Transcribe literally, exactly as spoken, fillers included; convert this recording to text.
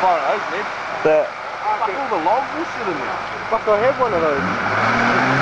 fire those, Ned. The, Fuck, all the logs will sit in there. Fuck, I have one of those.